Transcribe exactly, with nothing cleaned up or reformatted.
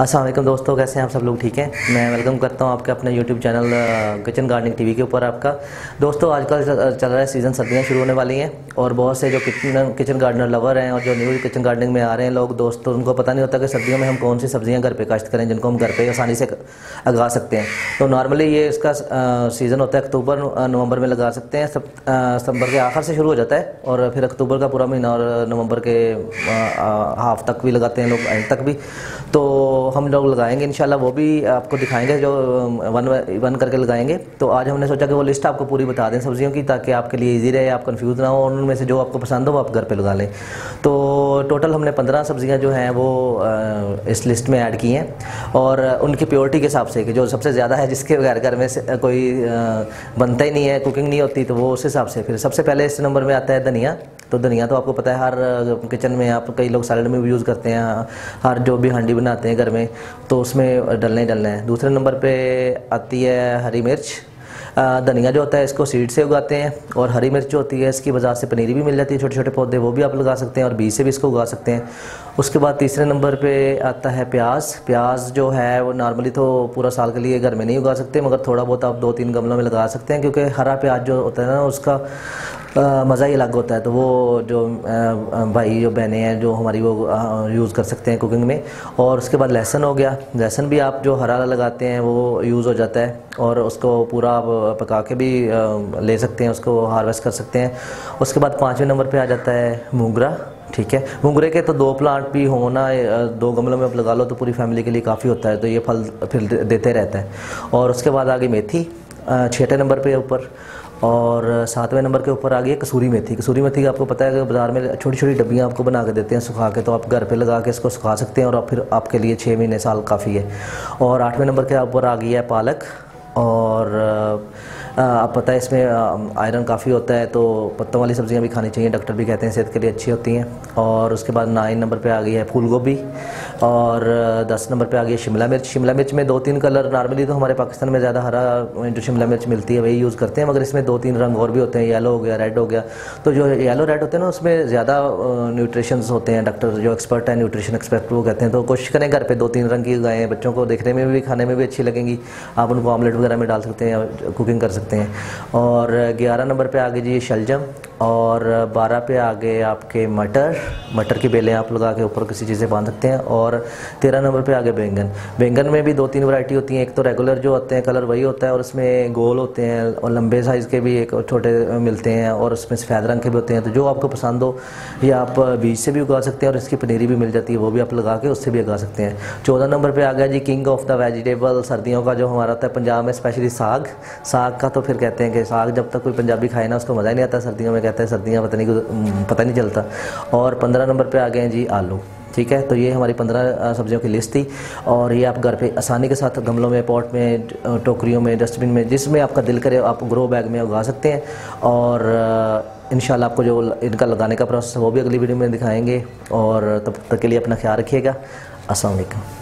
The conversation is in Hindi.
अस्सलाम वालेकुम दोस्तों, कैसे हैं आप सब लोग? ठीक हैं। मैं वेलकम करता हूं आपके अपने YouTube channel kitchen gardening TV के ऊपर। आपका दोस्तों आजकल चल रहा है सीज़न, सर्दियां शुरू होने वाली हैं और बहुत से जो किचन किचन गार्डनर लवर हैं और जो न्यू किचन गार्डनिंग में आ रहे हैं लोग दोस्तों, उनको पता नहीं होता कि सर्दियों में हम कौन सी सब्जियां घर पे काश्त करें जिनको हम घर पे आसानी से लगा सकते हैं। तो नॉर्मली ये इसका सीज़न होता है अक्टूबर नवंबर में लगा सकते हैं। सब सितंबर के आखिर से शुरू हो जाता है और फिर अक्टूबर का पूरा महीना और नवंबर के हाफ तक भी लगाते हैं लोग, एंड तक भी। तो हम लोग लगाएंगे इंशाल्लाह, वो भी आपको दिखाएंगे जो वन वन करके लगाएंगे। तो आज हमने सोचा कि वो लिस्ट आपको पूरी बता दें सब्जियों की, ताकि आपके लिए इजी रहे, आप कंफ्यूज ना हो और उनमें से जो आपको पसंद हो वो आप घर पे लगा लें। तो टोटल हमने पंद्रह सब्जियां जो हैं वो इस लिस्ट में ऐड की हैं और उनकी प्योरिटी के हिसाब से कि जो सबसे ज़्यादा है, जिसके बगैर घर में से कोई बनता ही नहीं है, कुकिंग नहीं होती, तो वो उस हिसाब से। फिर सबसे पहले इस नंबर में आता है धनिया। तो धनिया तो आपको पता है हर किचन में, आप कई लोग सैलड में भी यूज़ करते हैं, हर जो भी हांडी बनाते हैं घर में तो उसमें डलने डलना है। दूसरे नंबर पे आती है हरी मिर्च। धनिया जो होता है इसको सीड से उगाते हैं और हरी मिर्च जो होती है इसकी बाजार से पनीरी भी मिल जाती है, छोटे छोटे पौधे, वो भी आप लगा सकते हैं और बीज से भी इसको उगा सकते हैं। उसके बाद तीसरे नंबर पे आता है प्याज। प्याज जो है वो नॉर्मली तो पूरा साल के लिए घर में नहीं उगा सकते, मगर थोड़ा बहुत आप दो तीन गमलों में लगा सकते हैं, क्योंकि हरा प्याज जो होता है ना उसका मज़ा ही अलग होता है। तो वो जो आ, भाई जो बहनें हैं जो हमारी वो यूज़ कर सकते हैं कुकिंग में। और उसके बाद लहसुन हो गया। लहसुन भी आप जो हरा लगाते हैं वो यूज़ हो जाता है और उसको पूरा आप पका के भी आ, ले सकते हैं, उसको हार्वेस्ट कर सकते हैं। उसके बाद पाँचवें नंबर पे आ जाता है मोगरा। ठीक है, मोगरे के तो दो प्लांट भी हो ना, दो गमलों में आप लगा लो तो पूरी फैमिली के लिए काफ़ी होता है, तो ये फल फिर देते रहता है। और उसके बाद आ गई मेथी छठे नंबर पे ऊपर। और सातवें नंबर के ऊपर आ गई कसूरी मेथी। कसूरी मेथी का आपको पता है कि बाज़ार में छोटी छोटी डब्बियाँ आपको बना के देते हैं सुखा के, तो आप घर पे लगा के इसको सुखा सकते हैं और फिर आपके लिए छः महीने साल काफ़ी है। और आठवें नंबर के ऊपर आ गई है पालक। और आप पता है इसमें आयरन काफ़ी होता है, तो पत्तों वाली सब्जियां भी खानी चाहिए, डॉक्टर भी कहते हैं सेहत के लिए अच्छी होती हैं। और उसके बाद नाइन नंबर पे आ गई है फूल गोभी। और दस नंबर पे आ गई है शिमला मिर्च। शिमला मिर्च में दो तीन कलर, नॉर्मली तो हमारे पाकिस्तान में ज़्यादा हरा जो शिमला मिर्च मिलती है वही यूज़ करते हैं, मगर इसमें दो तीन रंग और भी होते हैं, येलो हो गया, रेड हो गया। तो जो येलो रेड होते हैं ना उसमें ज़्यादा न्यूट्रिशंस होते हैं, डॉक्टर जो एक्सपर्ट है न्यूट्रिशन एक्सपर्ट वो कहते हैं। तो कोशिश करें घर पर दो तीन रंग की उगाएँ, बच्चों को देखने में भी खाने में भी अच्छी लगेंगी, आप उनको ऑमलेट वगैरह में डाल सकते हैं, कुकिंग कर सकते हैं। और ग्यारह नंबर पे आ गई जी शलजम। और बारह पे आ गए आपके मटर। मटर की बेलें आप लगा के ऊपर किसी चीज़ से बांध सकते हैं। और तेरह नंबर पे आ गए बैंगन। बैंगन में भी दो तीन वैरायटी होती हैं, एक तो रेगुलर जो होते हैं कलर वही होता है और उसमें गोल होते हैं, और लंबे साइज़ के भी एक छोटे मिलते हैं और उसमें सफ़ेद रंग के भी होते हैं। तो जो आपको पसंद हो या आप बीज से भी उगा सकते हैं और इसकी पनीरी भी मिल जाती है, वो भी आप लगा के उससे भी उगा सकते हैं। चौदह नंबर पर आ गया जी किंग ऑफ द वेजिटेबल, सर्दियों का जो हमारा होता है पंजाब में स्पेशली साग। साग का तो फिर कहते हैं कि साग जब तक कोई पंजाबी खाए ना उसको मज़ा ही नहीं आता, सर्दियों में कहते हैं सर्दियाँ पता नहीं पता नहीं चलता। और पंद्रह नंबर पे आ गए हैं जी आलू। ठीक है, तो ये हमारी पंद्रह सब्जियों की लिस्ट थी और ये आप घर पे आसानी के साथ गमलों में, पॉट में, टोकरियों में, डस्टबिन में, जिसमें आपका दिल करे आप ग्रो बैग में उगा सकते हैं। और इंशाल्लाह आपको जो इनका लगाने का प्रोसेस है वो भी अगली वीडियो में दिखाएंगे। और तब तक के लिए अपना ख्याल रखिएगा। अस्सलाम वालेकुम।